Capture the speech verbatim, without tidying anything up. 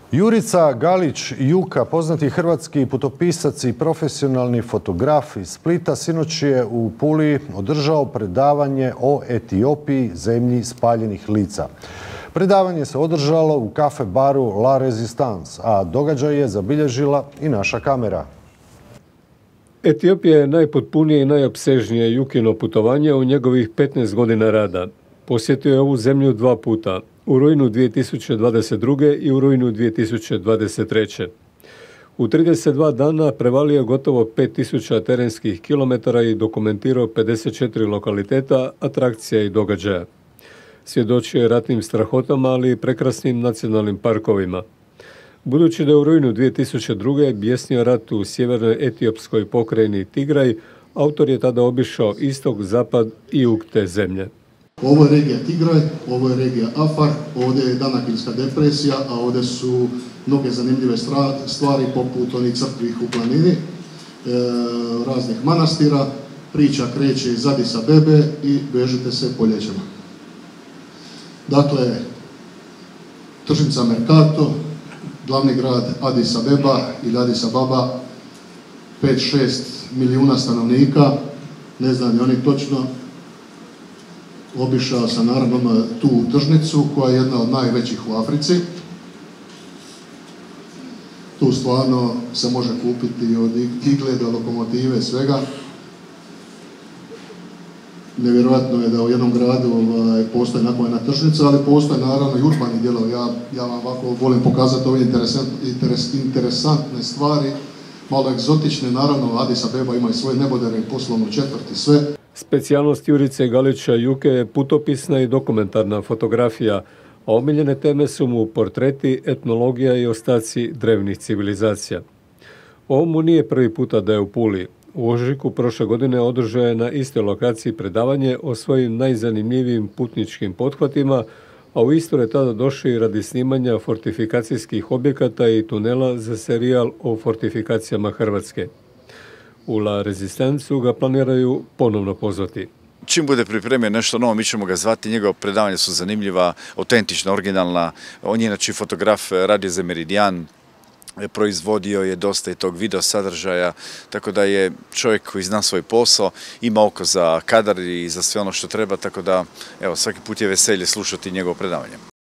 Jurica Galić-Juka, poznati hrvatski putopisac i profesionalni fotograf iz Splita, sinoć je u Puli održao predavanje o Etiopiji, zemlji spaljenih lica. Predavanje se održalo u kafe baru La Resistance, a događaj je zabilježila i naša kamera. Etiopija je najpotpunije i najopsežnije Jukino putovanje u njegovih petnaest godina rada. Posjetio je ovu zemlju dva puta, u rujnu dvije tisuće dvadeset druge. i u rujnu dvije tisuće dvadeset treće. U trideset dva dana prevalio gotovo pet tisuća terenskih kilometara i dokumentirao pedeset četiri lokaliteta, atrakcija i događaja. Svjedočio je ratnim strahotama, ali i prekrasnim nacionalnim parkovima. Budući da je u rujnu dvije tisuće druge. bjesnio rat u sjevernoj etiopskoj pokrajini Tigraj, autor je tada obišao istok, zapad i jug te zemlje. Ovo je regija Tigraj, ovo je regija Afar, ovdje je Danakilska depresija, a ovdje su mnoge zanimljive stvari poput onih crkvi u planini, e, raznih manastira. Priča kreće iz Adis Abebe i vežite se poljećama. Dakle, tržnica Mercato, glavni grad Adis Abeba ili Adis Ababa, pet šest milijuna stanovnika, ne znam ni oni točno. Obišao sam naravno tu tržnicu koja je jedna od najvećih u Africi. Tu stvarno se može kupiti od igle do lokomotive, svega. Nevjerojatno je da u jednom gradu ovaj, postoji nakon jedna tržnica, ali postoje naravno i urbani dijelovi. Ja, ja vam ovako volim pokazati ove interesant, interes, interesantne stvari, malo egzotične. Naravno, Adis Abeba ima i svoje nebodere, poslovnu četvrt i sve. Specijalnost Jurice Galića-Juke je putopisna i dokumentarna fotografija, a omiljene teme su mu portreti, etnologija i ostaci drevnih civilizacija. Ovo mu nije prvi puta da je u Puli. U ožujku prošle godine održao je na istoj lokaciji predavanje o svojim najzanimljivijim putničkim pothvatima, a u Istru je tada došao i radi snimanja fortifikacijskih objekata i tunela za serijal o fortifikacijama Hrvatske. U La Resistancu ga planiraju ponovno pozvati. Čim bude pripremio nešto novo, mi ćemo ga zvati. Njegova predavanja su zanimljiva, autentična, originalna. On je inače fotograf, radio za Meridian, proizvodio je dosta i tog video sadržaja, tako da je čovjek koji zna svoj posao, ima oko za kadar i za sve ono što treba, tako da evo, svaki put je veselje slušati njegovo predavanje.